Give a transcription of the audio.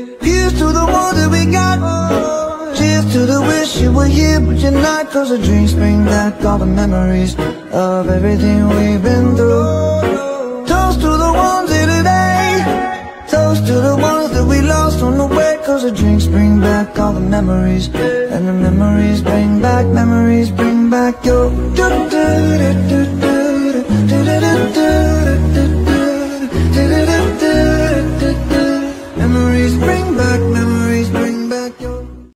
Here's to the ones that we got. Cheers to the wish you were here but you're not. Cause the drinks bring back all the memories of everything we've been through. Toast to the ones here today. Toast to the ones that we lost on the way. Cause the drinks bring back all the memories, and the memories bring back your